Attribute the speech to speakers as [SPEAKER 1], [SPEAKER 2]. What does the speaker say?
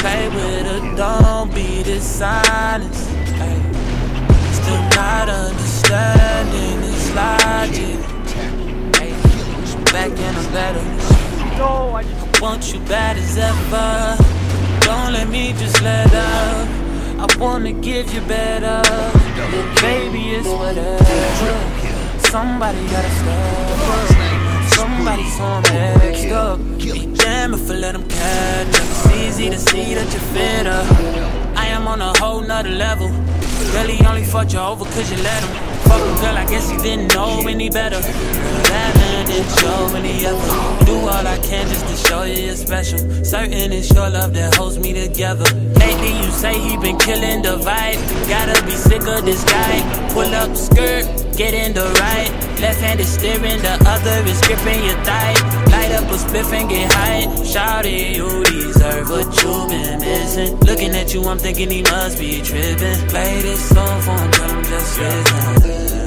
[SPEAKER 1] play with her, don't be dishonest. Ay. Still not understanding this logic. Ay. Back in a better. I want you bad as ever. Don't let me just let up. I wanna give you better. Baby, it's whatever. Somebody gotta step up. Somebody's on next up. Be jamming for let them catch up. It's easy to see that you're fitter. I am on a whole nother level. Really only fucked you over cause you let him. Fuck him, girl, I guess he didn't know any better. That man didn't show any effort. Do all I can just to show you you're special. Certain it's your love that holds me together. Lately you say he been killing the vibe. Gotta be sick of this guy. Pull up skirt, get in the right. Left hand is steering, the other is gripping your thigh. Light up a spliff and get high. Shawty, you deserve what you've been missing. Looking at you, I'm thinking he must be tripping. Play this song for him, tell him just listen.